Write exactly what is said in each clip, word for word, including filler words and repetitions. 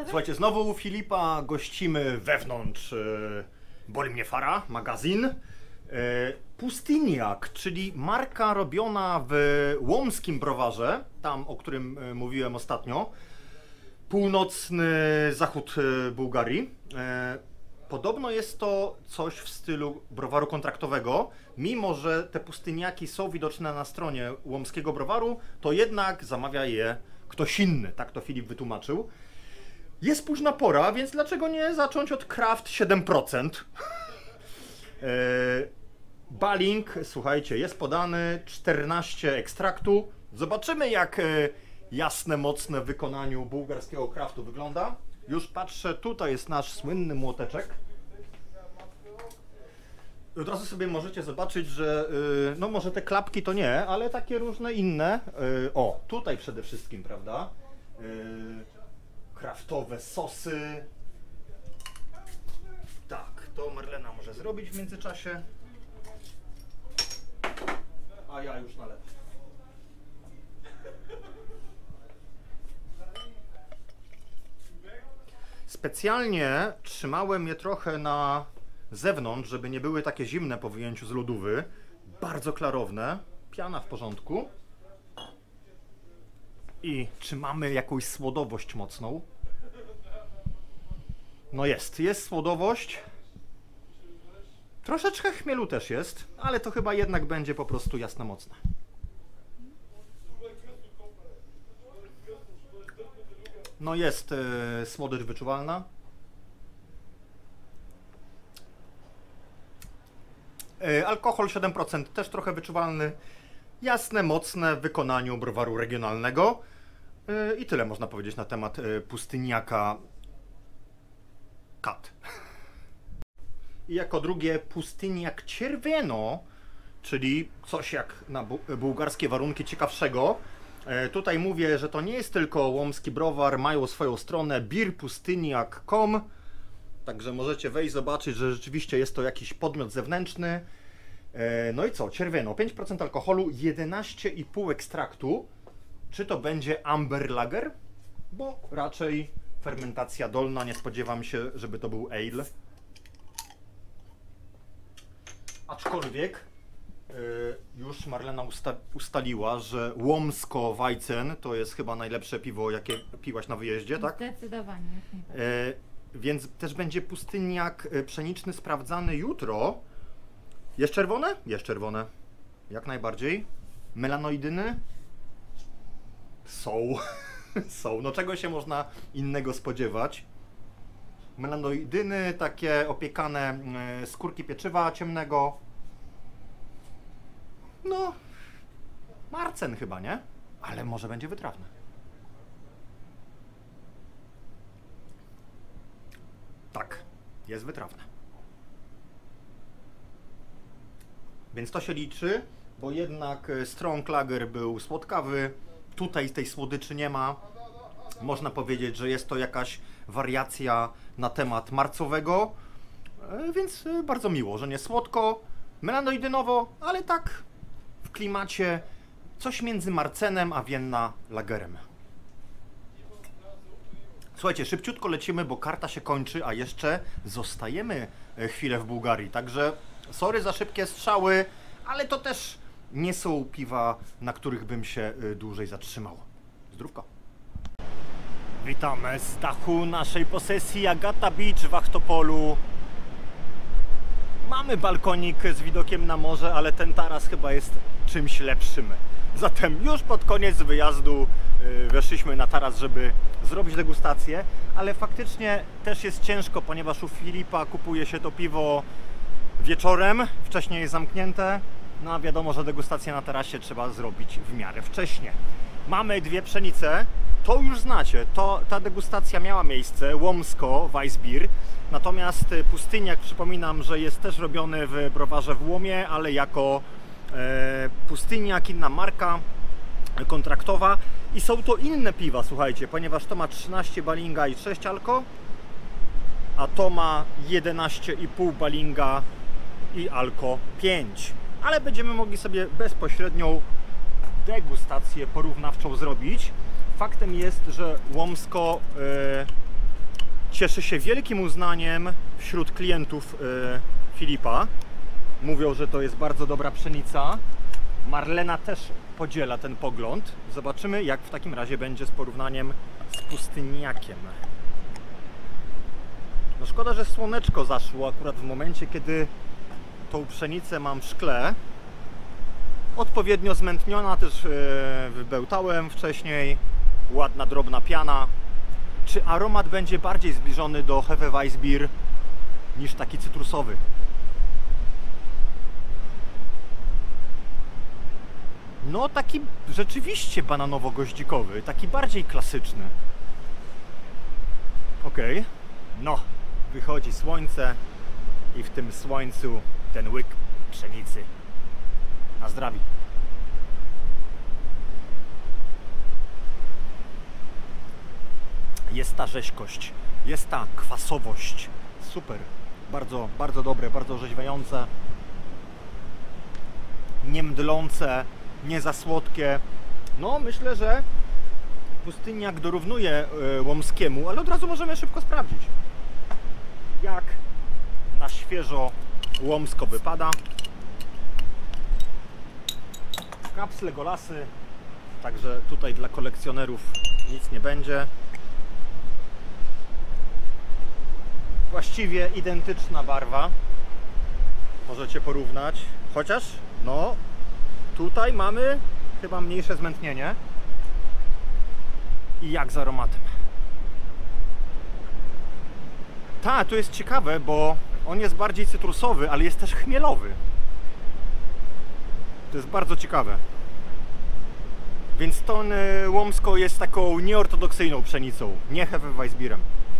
Słuchajcie, znowu u Filipa gościmy wewnątrz e, Boli mnie Fara, magazyn. E, Pustyniak, czyli marka robiona w łomskim browarze, tam o którym e, mówiłem ostatnio. Północny zachód e, Bułgarii. E, podobno jest to coś w stylu browaru kontraktowego. Mimo że te pustyniaki są widoczne na stronie łomskiego browaru, to jednak zamawia je ktoś inny, tak to Filip wytłumaczył. Jest późna pora, więc dlaczego nie zacząć od Kraft siedem procent? e, Baling, słuchajcie, jest podany czternaście ekstraktu. Zobaczymy, jak e, jasne, mocne w wykonaniu bułgarskiego Kraftu wygląda. Już patrzę, tutaj jest nasz słynny młoteczek. Od razu sobie możecie zobaczyć, że yy, no może te klapki to nie, ale takie różne inne. Yy, o, tutaj przede wszystkim, prawda? Yy, kraftowe sosy. Tak, to Marlena może zrobić w międzyczasie. A ja już nalewam. Specjalnie trzymałem je trochę na zewnątrz, żeby nie były takie zimne po wyjęciu z lodówy. Bardzo klarowne. Piana w porządku. I czy mamy jakąś słodowość mocną? No jest, jest słodowość. Troszeczkę chmielu też jest, ale to chyba jednak będzie po prostu jasno mocne. No jest yy, słodycz wyczuwalna. Yy, alkohol siedem procent też trochę wyczuwalny. Jasne, mocne w wykonaniu browaru regionalnego. Yy, I tyle można powiedzieć na temat yy, pustyniaka Kat. I jako drugie pustyniak czerwieno, czyli coś jak na bu bułgarskie warunki ciekawszego. Tutaj mówię, że to nie jest tylko łomski browar, mają swoją stronę beer pustyniak kropka com, także możecie wejść, zobaczyć, że rzeczywiście jest to jakiś podmiot zewnętrzny. No i co, czerwieno, pięć procent alkoholu, jedenaście i pół ekstraktu. Czy to będzie amber lager? Bo raczej fermentacja dolna, nie spodziewam się, żeby to był ale. Aczkolwiek już Marlena usta ustaliła, że łomsko Weizen to jest chyba najlepsze piwo, jakie piłaś na wyjeździe, tak? Zdecydowanie. E, więc też będzie pustyniak pszeniczny sprawdzany jutro. Jest czerwone? Jest czerwone. Jak najbardziej. Melanoidyny? Są. Są. No czego się można innego spodziewać? Melanoidyny, takie opiekane skórki pieczywa ciemnego. No, marcen chyba, nie? Ale może będzie wytrawne. Tak, jest wytrawne. Więc to się liczy, bo jednak Strong Lager był słodkawy. Tutaj tej słodyczy nie ma. Można powiedzieć, że jest to jakaś wariacja na temat marcowego. Więc bardzo miło, że nie słodko, melanoidynowo, ale tak w klimacie coś między marcenem a Vienna Lagerem. Słuchajcie, szybciutko lecimy, bo karta się kończy, a jeszcze zostajemy chwilę w Bułgarii. Także sorry za szybkie strzały, ale to też nie są piwa, na których bym się dłużej zatrzymał. Zdrówko. Witamy z dachu naszej posesji Agata Beach w Achtopolu. Mamy balkonik z widokiem na morze, ale ten taras chyba jest czymś lepszym. Zatem już pod koniec wyjazdu yy, weszliśmy na taras, żeby zrobić degustację, ale faktycznie też jest ciężko, ponieważ u Filipa kupuje się to piwo wieczorem, wcześniej jest zamknięte, no a wiadomo, że degustację na tarasie trzeba zrobić w miarę wcześnie. Mamy dwie pszenice, to już znacie, to, ta degustacja miała miejsce, łomsko Weissbier. Natomiast pustyniak, przypominam, że jest też robiony w browarze w Łomie, ale jako e, pustyniak, inna marka kontraktowa. I są to inne piwa, słuchajcie, ponieważ to ma trzynaście balinga i sześć alko, a to ma jedenaście i pół balinga i alko pięć. Ale będziemy mogli sobie bezpośrednią degustację porównawczą zrobić. Faktem jest, że łomsko e, cieszy się wielkim uznaniem wśród klientów yy, Filipa. Mówią, że to jest bardzo dobra pszenica. Marlena też podziela ten pogląd. Zobaczymy, jak w takim razie będzie z porównaniem z pustyniakiem. No szkoda, że słoneczko zaszło akurat w momencie, kiedy tą pszenicę mam w szkle. Odpowiednio zmętniona, też yy, wybełtałem wcześniej. Ładna, drobna piana. Czy aromat będzie bardziej zbliżony do Hefeweißbier niż taki cytrusowy? No taki rzeczywiście bananowo-goździkowy, taki bardziej klasyczny. Ok, no wychodzi słońce i w tym słońcu ten łyk pszenicy. Na zdrowie. Jest ta rzeźkość, jest ta kwasowość. Super, bardzo, bardzo dobre, bardzo orzeźwiające. Nie mdlące, nie za słodkie. No myślę, że pustyniak dorównuje y, łomskiemu, ale od razu możemy szybko sprawdzić, jak na świeżo łomsko wypada. Kapsle, golasy, także tutaj dla kolekcjonerów nic nie będzie. Właściwie identyczna barwa, możecie porównać, chociaż no tutaj mamy chyba mniejsze zmętnienie. I jak z aromatem? Tak, to jest ciekawe, bo on jest bardziej cytrusowy, ale jest też chmielowy. To jest bardzo ciekawe. Więc to łomsko jest taką nieortodoksyjną pszenicą, nie Hefeweißbierem.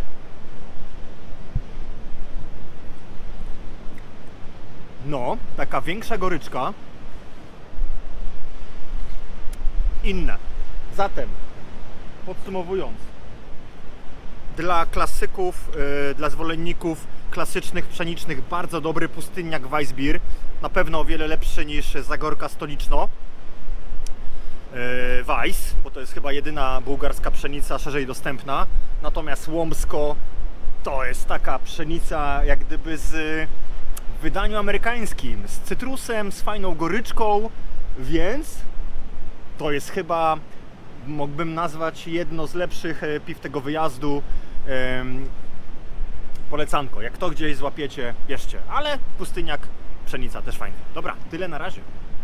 No, taka większa goryczka. Inne. Zatem, podsumowując, dla klasyków, yy, dla zwolenników klasycznych, pszenicznych, bardzo dobry pustyniak Weissbier. Na pewno o wiele lepszy niż Zagorka Stoliczno yy, Weiss, bo to jest chyba jedyna bułgarska pszenica szerzej dostępna. Natomiast łomsko to jest taka pszenica jak gdyby z w wydaniu amerykańskim, z cytrusem, z fajną goryczką, więc to jest chyba, mógłbym nazwać, jedno z lepszych piw tego wyjazdu. Ym, polecanko, jak to gdzieś złapiecie, bierzcie, ale pustyniak, pszenica też fajny. Dobra, tyle na razie.